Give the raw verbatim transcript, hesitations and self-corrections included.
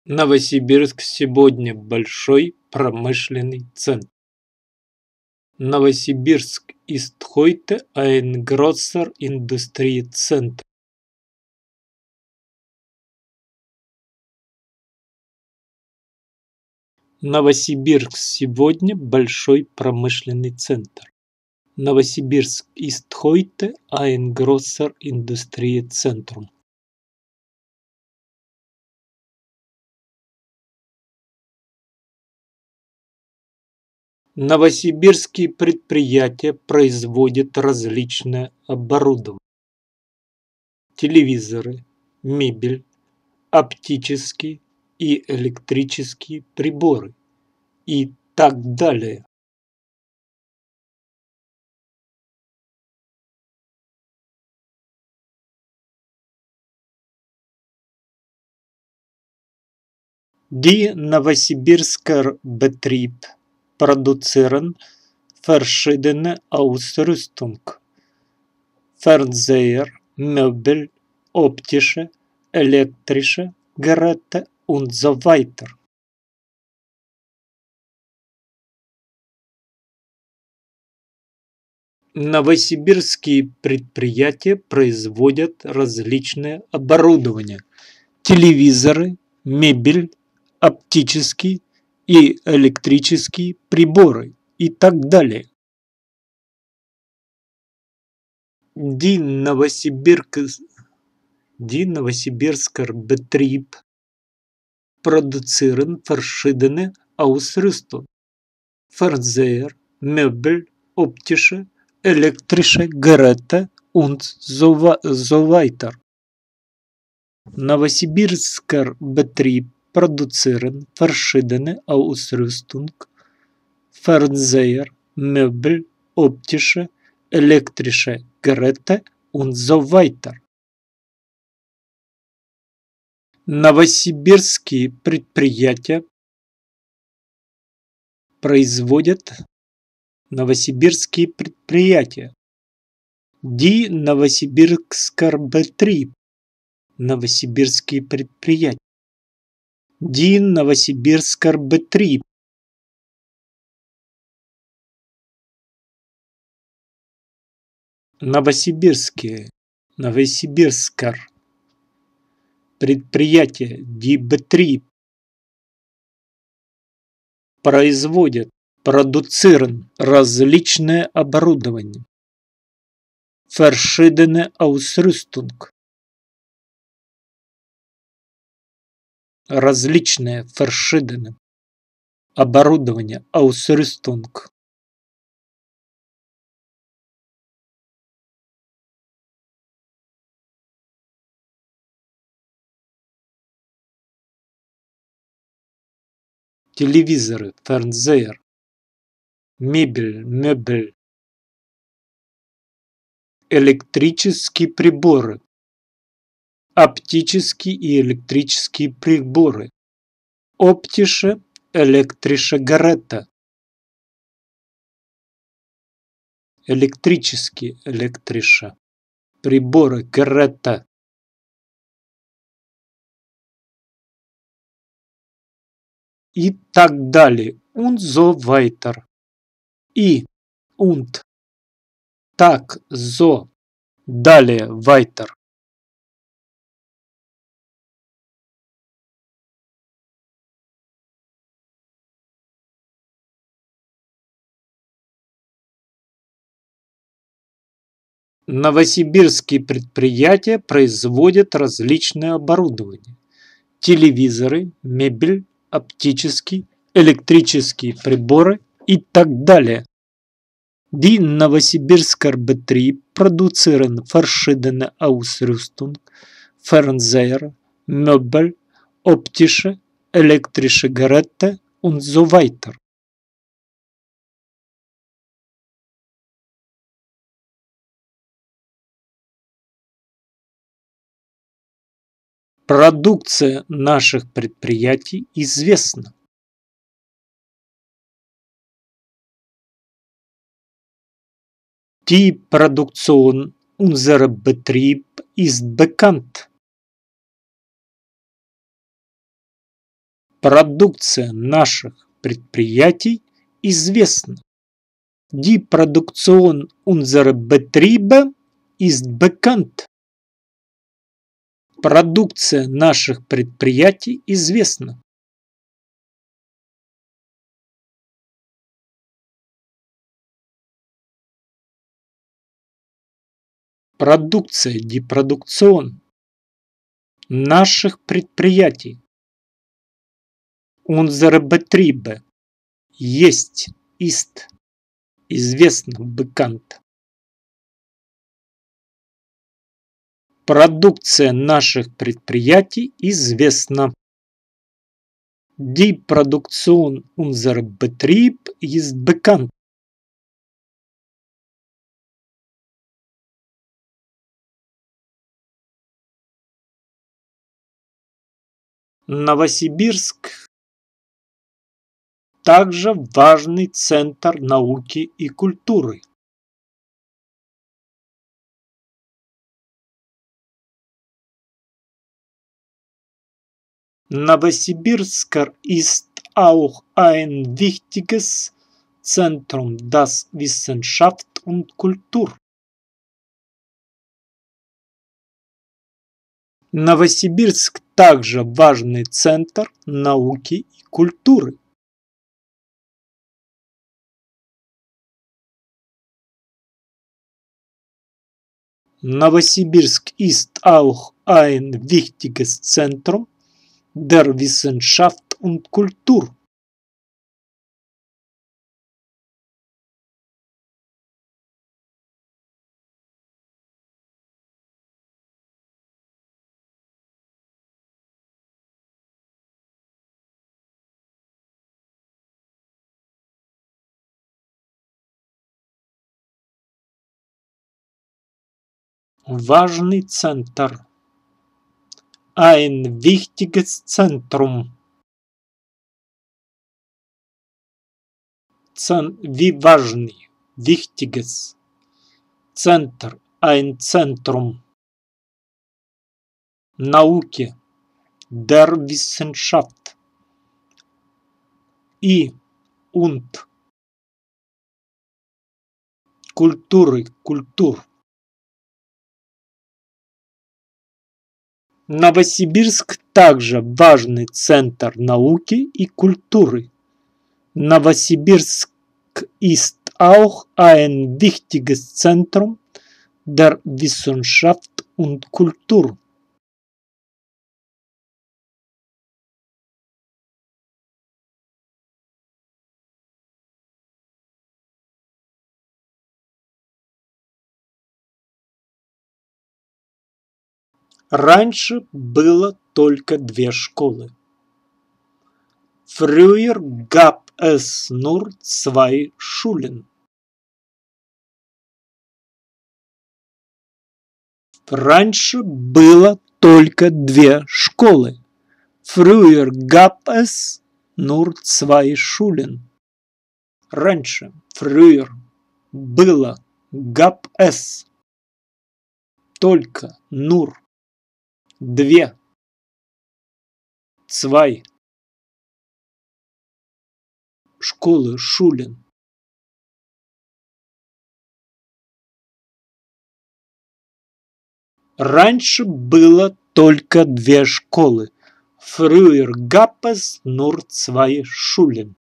Новосибирск сегодня большой промышленный центр. Новосибирск ist heute ein großer Industriezentrum. Новосибирск сегодня большой промышленный центр. Новосибирск ist heute ein großer Industriezentrum. Новосибирские предприятия производят различное оборудование: телевизоры, мебель, оптические и электрические приборы и так далее. Die Novosibirsker Betrieb produzieren verschiedene Ausrüstung, Fernseher, Möbel, optische, elektrische Geräte und so weiter. Новосибирские предприятия производят различное оборудование: телевизоры, мебель, оптические и электрические приборы и так далее. Die Novosibirsk- Die Novosibirsker Betrieb produzieren verschiedene Ausrüstung, Fernseher, Möbel, optische, elektrische Geräte und so, so weiter. Novosibirsker Betrieb produzieren verschiedene Ausrüstung, Fernseher, Möbel, optische, elektrische Geräte und so weiter. Новосибирские предприятия производят новосибирские предприятия. Die Novosibirsker Betrieb. Новосибирские предприятия. Die Novosibirsker Betrieb. Новосибирские. Новосибирскар. Предприятие. Die Betrieb. Производят. Продуцируют различное оборудование. Verschiedene Ausrüstung. Различное. Verschiedene. Оборудование. Ausrüstung. Телевизоры, Fernseher, мебель, мебель, электрические приборы, оптические и электрические приборы, optische, elektrische Geräte, электрические, elektrische, приборы, Geräte. И так далее. Und so weiter. И, und, так, so, далее, weiter. Новосибирские предприятия производят различное оборудование: телевизоры, мебель, оптические, электрические приборы и так далее. Die Novosibirsker Betrieb produzieren verschiedene Ausrüstung, Fernseher, Möbel, optische, elektrische Geräte und so weiter. Продукция наших предприятий известна. Die Produktion unserer Betrieb ist bekannt. Продукция наших предприятий известна. Die Produktion unserer Betriebe ist bekannt. Продукция наших предприятий известна. Продукция, die Produktion наших предприятий. Unsere Betriebe есть, ist, известно, bekannt. Продукция наших предприятий известна. Die Produktion unserer Betrieb ist bekannt. Новосибирск также важный центр науки и культуры. Новосибирск ist auch ein wichtiges Zentrum das Wissenschaft und Kultur. Новосибирск также важный центр науки и культуры. Новосибирск ist auch ein wichtiges Zentrum der Wissenschaft und Kultur. Важный центр. Ein wichtiges Zentrum. Цен, wie важный, wichtiges. Центр, ein Zentrum. Науки, der Wissenschaft. И, und. Культуры, культур. Новосибирск также важный центр науки и культуры. Новосибирск ist auch ein wichtiges Zentrum der Wissenschaft und Kultur. Раньше было только две школы. Früher gab es nur zwei Schulen. Раньше было только две школы. Früher gab es nur zwei Schulen. Раньше, früher, было, gab es, только, nur, две, zwei, школы, Schulen. Раньше было только две школы. Früher gab es nur zwei Schulen.